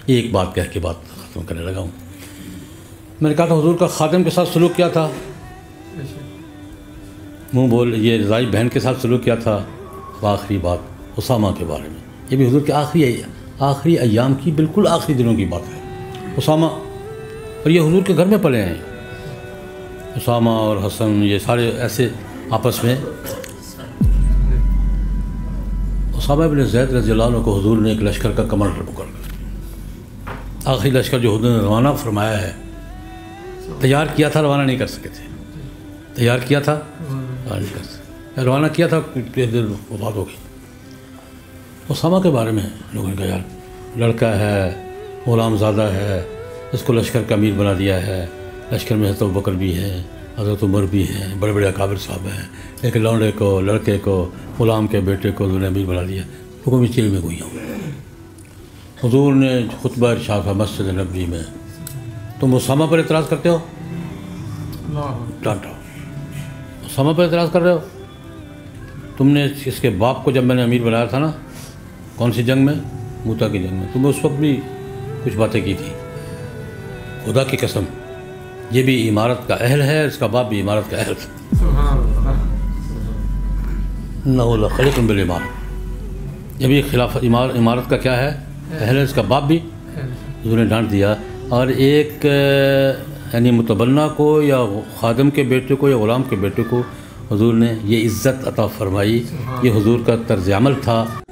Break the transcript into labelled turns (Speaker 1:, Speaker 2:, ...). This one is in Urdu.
Speaker 1: ایک بات کہہ کے بات ختم کرنے لگا ہوں. میں نے کہا تھا حضور کا خادم کے ساتھ سلوک کیا تھا, منہ بول یہ رضائی بہن کے ساتھ سلوک کیا تھا. آخری بات اسامہ کے بارے میں, یہ بھی حضور کے آخری ایام کی بالکل آخری دنوں کی بات ہے. اسامہ, اور یہ حضور کے گھر میں پلے ہیں. اسامہ اور حسن یہ سارے ایسے آپس میں. اسامہ بن زید رضی اللہ عنہ کو حضور نے ایک لشکر کا کمانڈر مقرر کر, آخری لشکر جو حضور نے روانہ فرمایا ہے, تیار کیا تھا, روانہ نہیں کر سکے تھے. تیار کیا تھا, روانہ کیا تھا, کچھ دیر وفات ہو گئی. اسامہ کے بارے میں لوگوں نے کہا یار لڑکا ہے, غلام زادہ ہے, اس کو لشکر کا امیر بنا دیا ہے. لشکر میں حضرت ابوبکر بھی ہے, حضرت عمر بھی ہیں, بڑے بڑے اکابر صاحب ہیں. ایک لونڈے کو, لڑکے کو, غلام کے بیٹے کو حضور نے امیر بنا دیا. لوگوں میں چیل میں گئی ہوں. حضور نے خطبہ ارشاد تھا مسجد نبوی میں, تم اسامہ پر اعتراض کرتے ہو, ڈانٹا. اسامہ پر اعتراض کر رہے ہو, تم نے اس کے باپ کو جب میں نے امیر بنایا تھا نا, کون سی جنگ میں, موتا کی جنگ میں, تم نے اس وقت بھی کچھ باتیں کی تھی. خدا کی قسم یہ بھی عمارت کا اہل ہے, اس کا باپ بھی عمارت کا اہل ہے. نہ خلیق بالعمارت, یہ بھی خلاف عمارت کا کیا ہے, اہل ہے, اس کا باپ بھی. حضور نے ڈانٹ دیا. اور ایک یعنی متبنہ کو یا خادم کے بیٹے کو یا غلام کے بیٹے کو حضور نے یہ عزت عطا فرمائی. یہ حضور کا طرز عمل تھا.